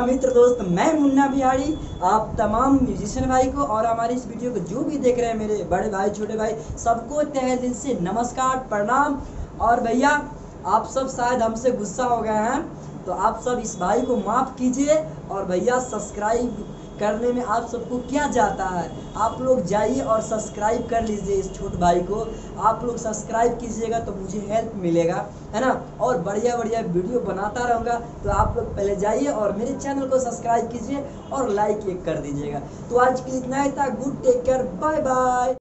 मित्र दोस्त, मैं मुन्ना बिहारी आप तमाम म्यूजिशियन भाई को और हमारी इस वीडियो को जो भी देख रहे हैं मेरे बड़े भाई छोटे भाई सबको तहे दिल से नमस्कार प्रणाम। और भैया आप सब शायद हमसे गुस्सा हो गए हैं, तो आप सब इस भाई को माफ़ कीजिए। और भैया सब्सक्राइब करने में आप सबको क्या जाता है, आप लोग जाइए और सब्सक्राइब कर लीजिए इस छोटे भाई को। आप लोग सब्सक्राइब कीजिएगा तो मुझे हेल्प मिलेगा, है ना। और बढ़िया बढ़िया वीडियो बनाता रहूँगा, तो आप लोग पहले जाइए और मेरे चैनल को सब्सक्राइब कीजिए और लाइक एक कर दीजिएगा। तो आज के लिए इतना ही था। Good take care, bye by.